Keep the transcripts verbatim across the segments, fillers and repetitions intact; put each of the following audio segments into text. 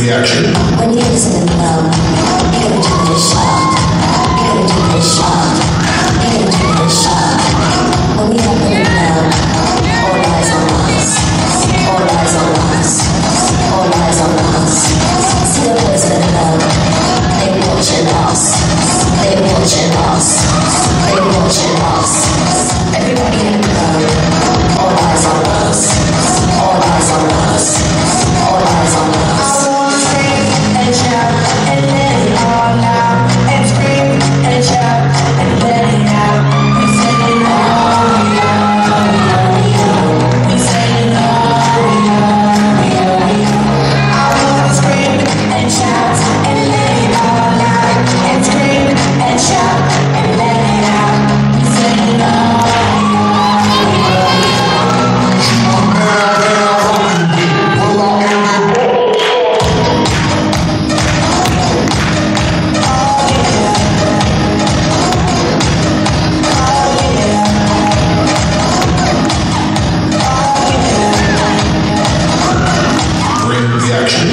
reaction. When you listen to love, you gotta do this shot. You gotta do this shot. You gotta do this shot. When we have been in love, all eyes on us. All eyes on us. All eyes on us. See the boys in love. They watching us. They watching us. They watching us. Everybody in love. All eyes on us. All eyes on us. All eyes on us. I wanna scream and shout and let it all out. And scream and shout and let it out. We say it all, we all, we all, we all. We say it all, we all, we all, we all. I wanna scream and shout and let it all out. And scream and shout and let it out. We say it all, we all, we all, we Reaction.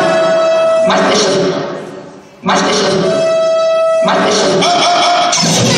Mais deixa. Mais deixa.